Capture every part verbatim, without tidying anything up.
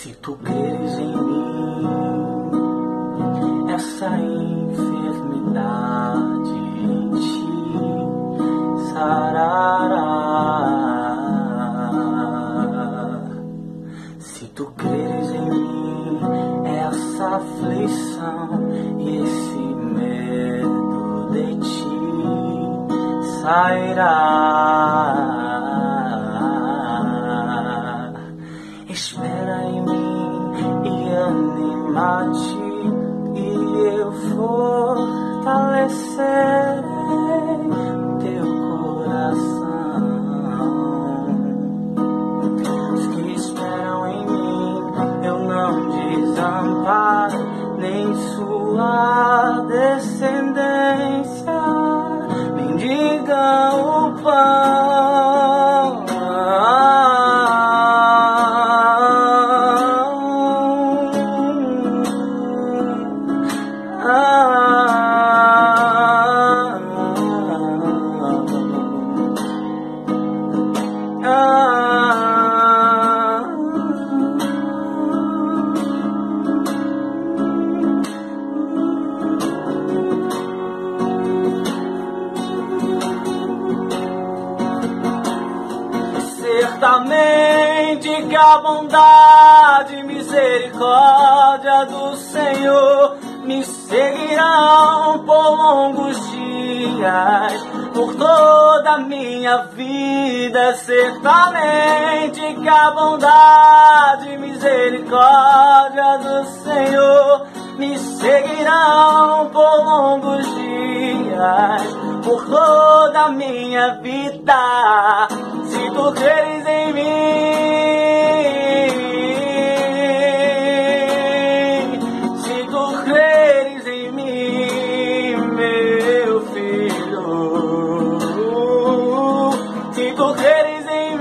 Se tu creres em mim, essa enfermidade em ti sarará. Se tu creres em mim, essa aflição e esse medo de ti sairá. Espera em mim e anima-te, e eu fortalecerei teu coração. Os que esperam em mim, eu não desamparo, nem sua descendência mendiga o pão. Certamente que a bondade e misericórdia do Senhor me seguirão por longos dias, por toda a minha vida. Certamente que a bondade e misericórdia do Senhor me seguirão por longos dias, por toda a minha vida. Se tu creres em mim, se tu creres em mim, meu filho, se tu creres em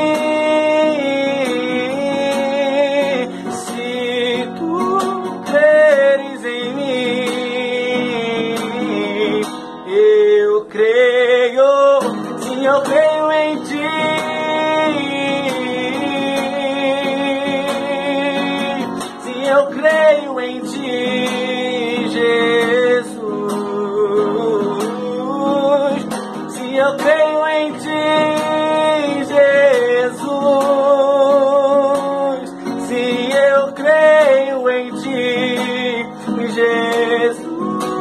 mim, se tu creres em mim, eu creio, sim, eu creio em ti. Eu creio em ti, Jesus. Se eu creio em ti, Jesus. Se eu creio em ti, Jesus.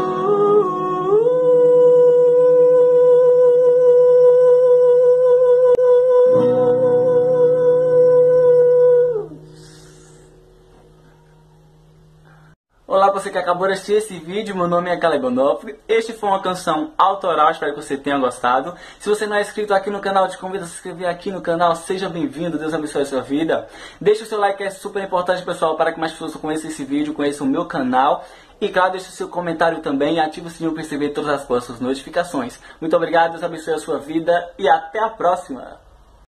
Olá, você que acabou de assistir esse vídeo, meu nome é Caleb Onofre. Este foi uma canção autoral, espero que você tenha gostado. Se você não é inscrito aqui no canal, te convido a se inscrever aqui no canal. Seja bem-vindo, Deus abençoe a sua vida. Deixe o seu like, que é super importante, pessoal, para que mais pessoas conheçam esse vídeo, conheçam o meu canal. E claro, deixe o seu comentário também e ative o sininho para receber todas as próximas notificações. Muito obrigado, Deus abençoe a sua vida e até a próxima!